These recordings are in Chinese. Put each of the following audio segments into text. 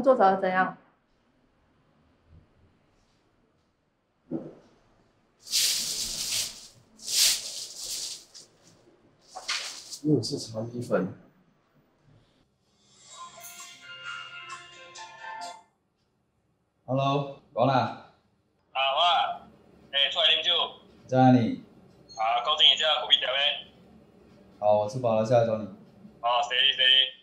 工作找的怎样？ 又是茶米粉。Hello，讲啦。 我出来啉酒。 在哪里？ 高进一下虎皮条呗。 好，我吃饱了，下来找你。 谢你谢你。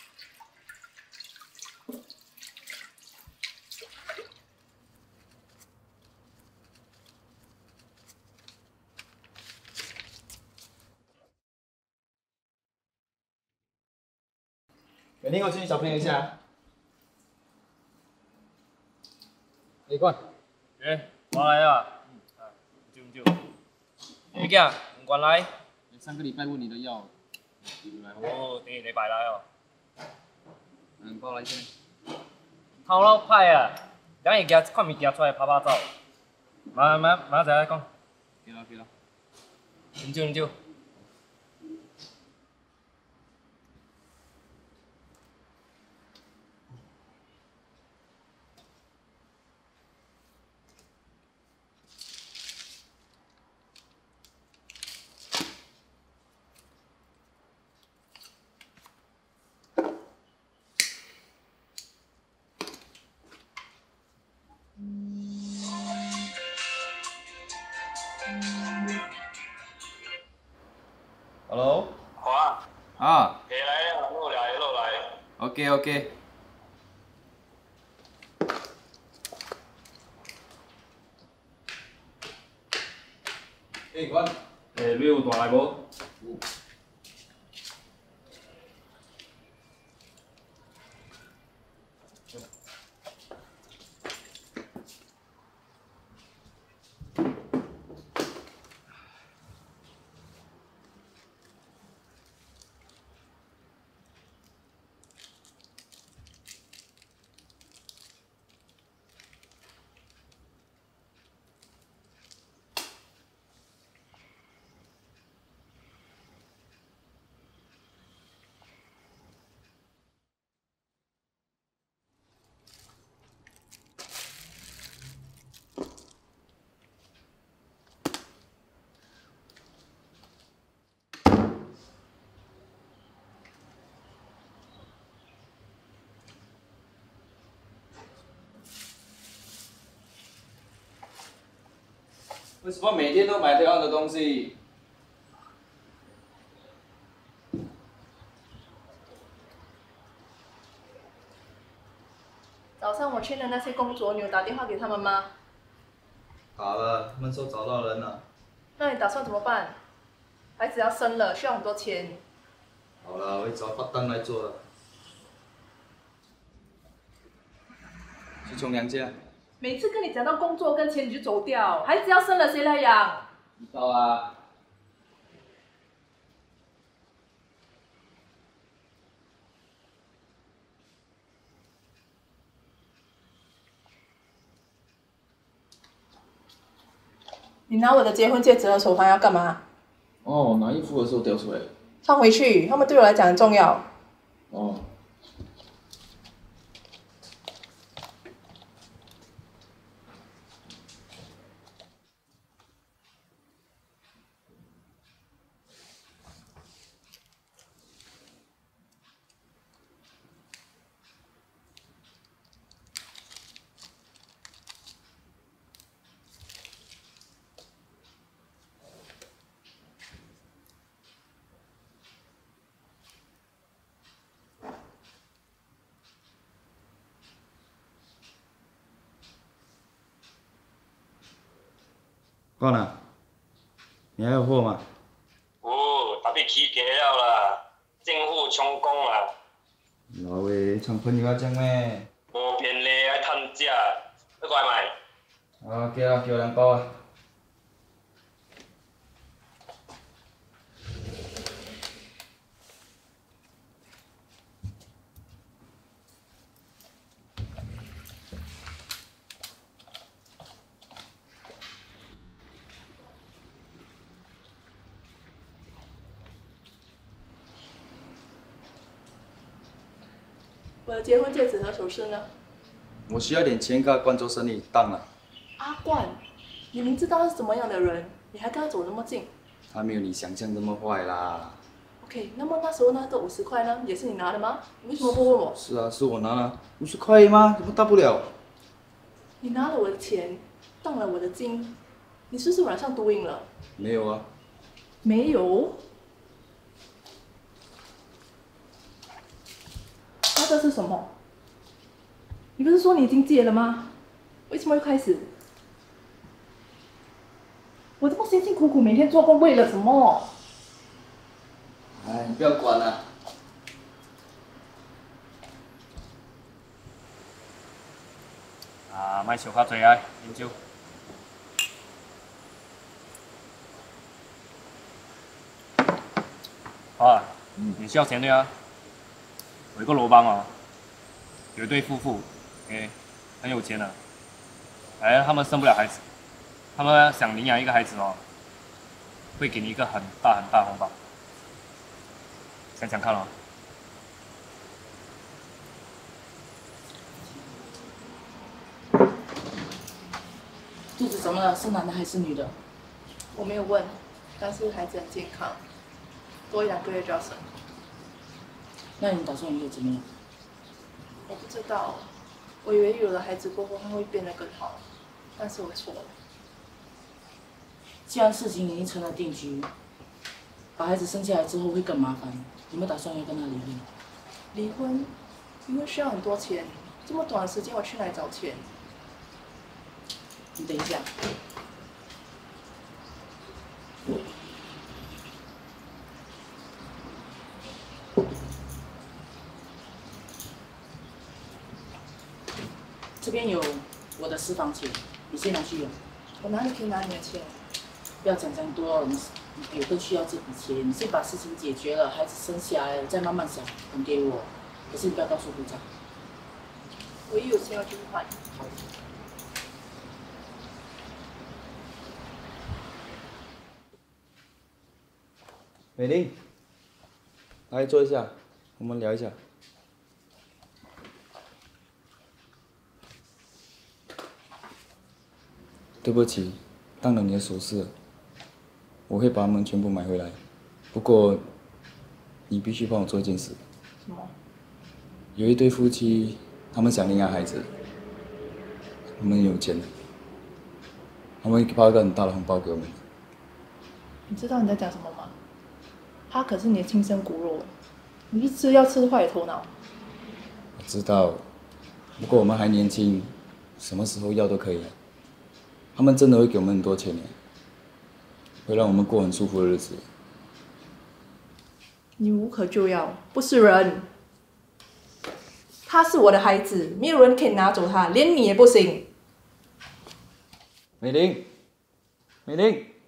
每天我请你小朋友一下。 你管。我来啊。酒。你囝，唔管来。 上个礼拜问你的药， 哦，第二礼拜来哦。 帮我来一下。 头脑歹啊，等下拿款物件出来拍拍走。马仔讲。 给了。 啉酒。 Hello。 好啊。来了，落来。 OK。管。 你有带来无？ 有。为什么每天都买同样的东西？ 早上我签的那些工作，你有打电话给他们吗？ 打了，他们说找到人了。 那你打算怎么办？孩子要生了，需要很多钱。 好了，我会找发单来做的。去冲凉去啊。 每次跟你讲到工作跟钱，你就走掉。孩子要生了，谁来养？ 知道啊。 你拿我的结婚戒指和手环要干嘛？ 哦，拿衣服的时候掉出来了。 放回去，他们对我来讲很重要。 哦。挂了。你还有货吗？ 特别起价了啦，政府充公啦。 老诶，像朋友啊种咩？ 无便利爱趁食，你过来卖。 叫2包啊。 我的结婚戒指和首饰呢？ 我需要点钱给他关做生意，当了。 阿冠，你明知道他是怎么样的人，你还跟他走那么近？ 他没有你想象这么坏啦。 OK， 那么那时候那个50块呢，也是你拿的吗？你为什么不问我？ 是啊，是我拿了50块吗？怎么大不了？ 你拿了我的钱，当了我的金，你是不是晚上毒瘾了？ 没有啊。 没有。那这是什么？你不是说你已经戒了吗？为什么又开始？我这么辛辛苦苦每天做工，为了什么？ 哎，你不要管了。 啊，卖小卡嘴啊，饮酒。啊，你需要钱对啊？我有个罗邦哦，有一对夫妇，很有钱的，哎，他们生不了孩子，他们想领养一个孩子哦，会给你一个很大很大的红包，想想看哦。 肚子怎么了？是男的还是女的？ 我没有问，但是孩子很健康，多1-2个月就要生。 那你打算以后怎么样？ 我不知道，我以为有了孩子过后他会变得更好，但是我错了。 既然事情已经成了定局，把孩子生下来之后会更麻烦，有没有打算要跟他离婚？ 离婚，离婚需要很多钱，这么短的时间我去哪里找钱？ 你等一下。这边有我的私房钱，你先拿去用。 我哪里可以拿你的钱？ 不要讲这么多，你有更需要这笔钱，你先把事情解决了，孩子生下来了再慢慢想还给我。可是你不要告诉部长。 我一有钱我就会还。 美玲，来坐一下，我们聊一下。对不起，当了你的首饰了，我会把它们全部买回来。不过，你必须帮我做一件事。 什么？ 有一对夫妻，他们想领养孩子，他们有钱，他们会包一个很大的红包给我们。 你知道你在讲什么吗？他可是你的亲生骨肉，你一吃要吃坏头脑。 我知道，不过我们还年轻，什么时候要都可以。他们真的会给我们很多钱的，会让我们过很舒服的日子。 你无可救药，不是人。他是我的孩子，没有人可以拿走他，连你也不行。 美玲，美玲。